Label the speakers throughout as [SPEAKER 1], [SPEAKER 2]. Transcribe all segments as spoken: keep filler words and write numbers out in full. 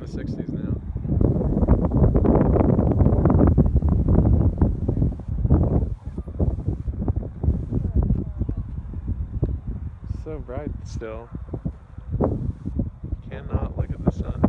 [SPEAKER 1] sixties now. So bright still. Cannot look at the sun.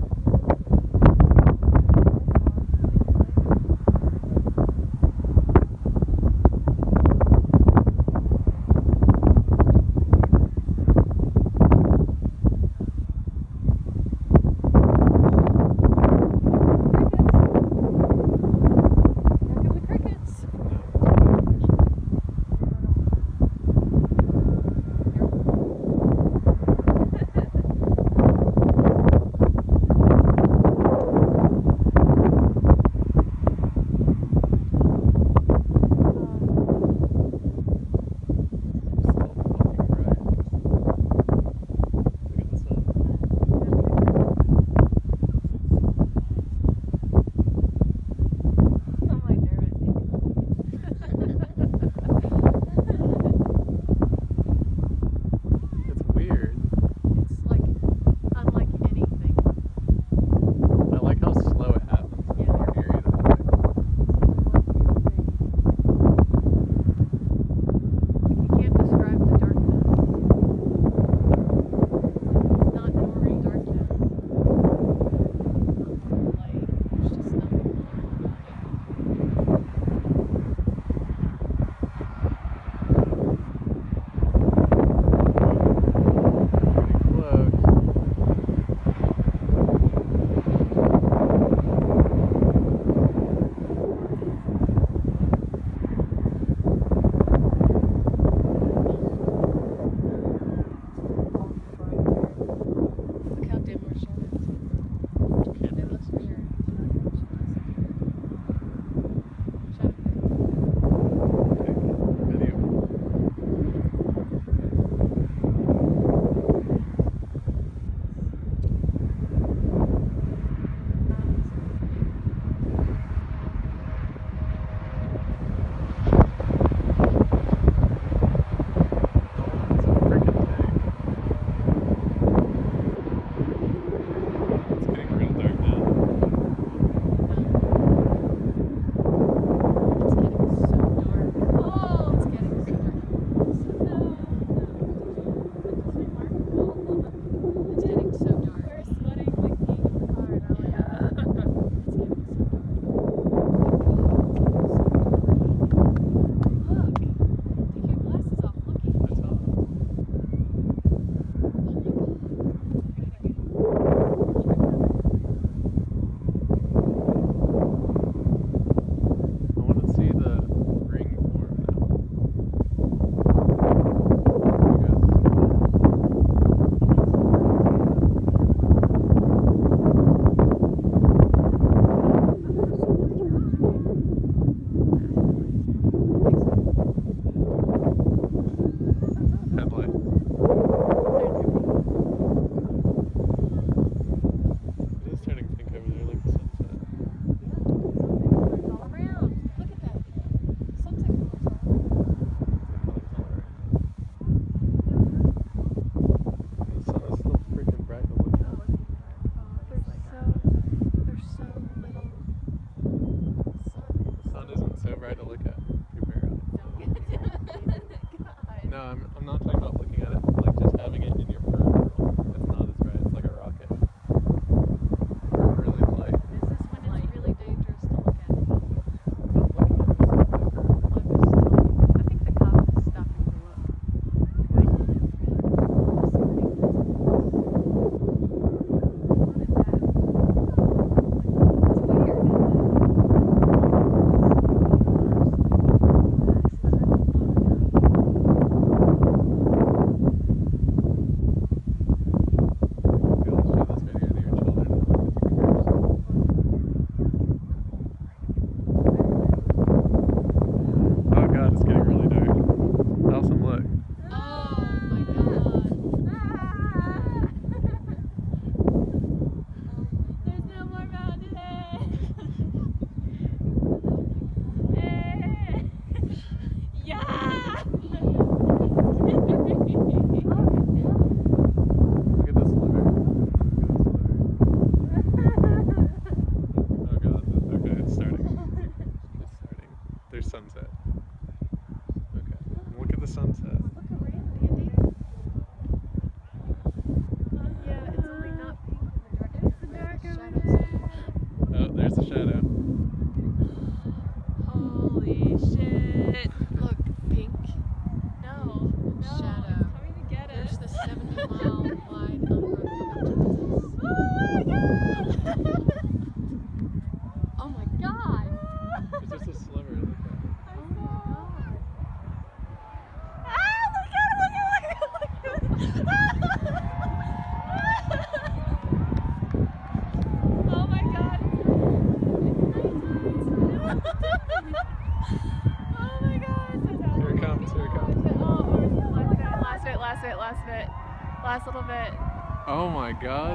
[SPEAKER 2] last bit. Last little bit.
[SPEAKER 1] Oh my god.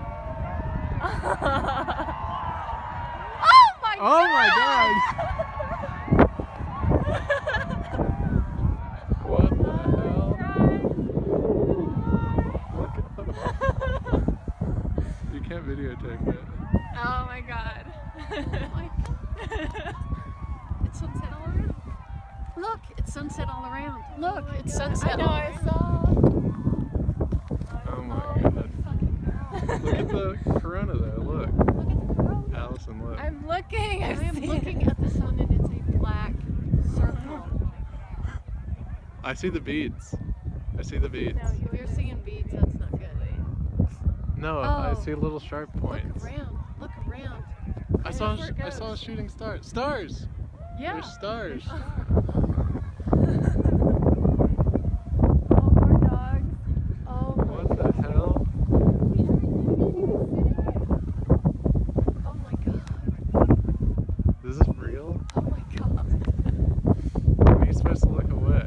[SPEAKER 2] Oh my
[SPEAKER 1] Oh
[SPEAKER 2] god!
[SPEAKER 1] my god! What the hell? Look at that. You can't videotape it.
[SPEAKER 2] Oh my god.
[SPEAKER 3] Oh my god. It's sunset all around. Look, it's sunset all around. Look,
[SPEAKER 2] Oh
[SPEAKER 3] it's
[SPEAKER 2] God.
[SPEAKER 3] sunset
[SPEAKER 2] I know,
[SPEAKER 3] all
[SPEAKER 2] I
[SPEAKER 3] around.
[SPEAKER 2] saw.
[SPEAKER 1] Oh my
[SPEAKER 3] Oh
[SPEAKER 1] god.
[SPEAKER 3] my fucking god.
[SPEAKER 1] Look at the corona there, look.
[SPEAKER 3] Look at the corona.
[SPEAKER 1] Allison, look.
[SPEAKER 2] I'm looking.
[SPEAKER 3] I
[SPEAKER 2] I've
[SPEAKER 3] am
[SPEAKER 2] seen
[SPEAKER 3] looking
[SPEAKER 2] it.
[SPEAKER 3] at the sun and it's a black circle.
[SPEAKER 1] I see the beads. I see the beads.
[SPEAKER 2] No,
[SPEAKER 3] If you're seeing beads, that's not good.
[SPEAKER 1] No, I
[SPEAKER 3] Oh.
[SPEAKER 1] see little sharp points.
[SPEAKER 3] Look around. Look around.
[SPEAKER 1] I saw
[SPEAKER 3] Where it
[SPEAKER 1] I saw a
[SPEAKER 3] goes.
[SPEAKER 1] shooting star. Stars!
[SPEAKER 3] Yeah.
[SPEAKER 1] There's stars.
[SPEAKER 2] Oh, poor dogs.
[SPEAKER 3] Oh my
[SPEAKER 1] What the hell?
[SPEAKER 3] Oh my god.
[SPEAKER 1] Is this real?
[SPEAKER 3] Oh my god.
[SPEAKER 1] Are you supposed to look away?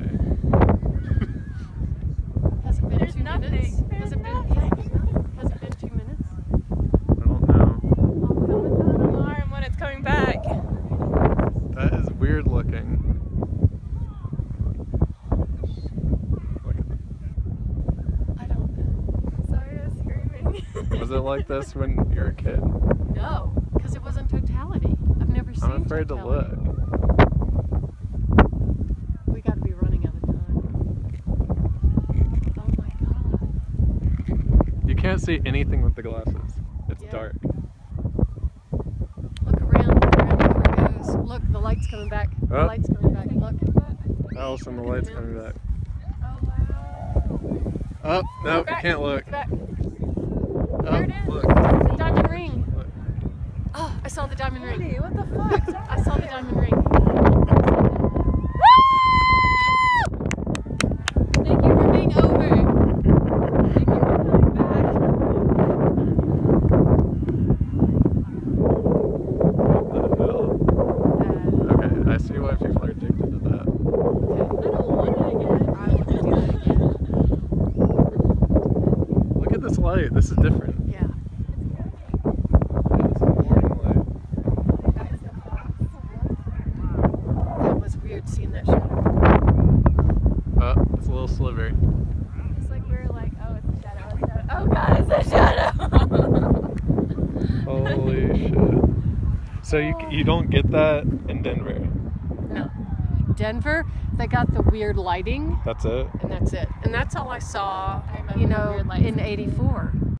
[SPEAKER 3] Has it been
[SPEAKER 2] There's
[SPEAKER 3] two
[SPEAKER 2] nothing.
[SPEAKER 3] minutes?
[SPEAKER 2] There's
[SPEAKER 3] Has it been
[SPEAKER 2] nothing.
[SPEAKER 3] yeah, there's nothing. Has it been two minutes?
[SPEAKER 1] I don't know.
[SPEAKER 2] I'll come with an alarm when it's coming back.
[SPEAKER 1] That is weird looking. Look at
[SPEAKER 3] I don't know.
[SPEAKER 2] Sorry, I was screaming.
[SPEAKER 1] that. Was it like this when you were a kid?
[SPEAKER 3] No, because it wasn't totality. I've never seen
[SPEAKER 1] I'm afraid to
[SPEAKER 3] totality.
[SPEAKER 1] look.
[SPEAKER 3] We got to be running out of time. Oh my god.
[SPEAKER 1] You can't see anything with the glasses. It's
[SPEAKER 3] Yeah.
[SPEAKER 1] dark.
[SPEAKER 3] Look around, look around before it goes. Look, the light's coming back. The
[SPEAKER 1] Oh.
[SPEAKER 3] light's coming back. Look.
[SPEAKER 1] Allison, the light's coming back.
[SPEAKER 2] Oh wow.
[SPEAKER 1] Oh, no, you
[SPEAKER 2] Back.
[SPEAKER 1] can't look.
[SPEAKER 2] Back.
[SPEAKER 1] Oh,
[SPEAKER 2] There it is.
[SPEAKER 1] look.
[SPEAKER 2] The diamond ring.
[SPEAKER 1] Look.
[SPEAKER 3] Oh, I saw the diamond ring.
[SPEAKER 2] Hey, what the fuck?
[SPEAKER 3] I saw the diamond ring.
[SPEAKER 2] Thank you for being over. Thank you for coming back.
[SPEAKER 1] What the hell? Okay, I see why people are addicted to that.
[SPEAKER 2] I don't want it again.
[SPEAKER 3] I want to do that again.
[SPEAKER 1] Look at this light. This is different.
[SPEAKER 3] Yeah.
[SPEAKER 1] Yeah, this is morning light.
[SPEAKER 3] That was weird seeing that shadow.
[SPEAKER 1] Oh, it's a little sliver.
[SPEAKER 2] It's like we were like, oh, it's a shadow, it's a shadow. Oh god, it's a shadow.
[SPEAKER 1] Holy shit. So you you don't get that in Denver?
[SPEAKER 3] No. Denver, they got the weird lighting,
[SPEAKER 1] That's it?
[SPEAKER 3] and that's it. And that's all I saw,
[SPEAKER 2] I remember
[SPEAKER 3] you
[SPEAKER 2] the
[SPEAKER 3] know,
[SPEAKER 2] weird lights.
[SPEAKER 3] in eighty-four.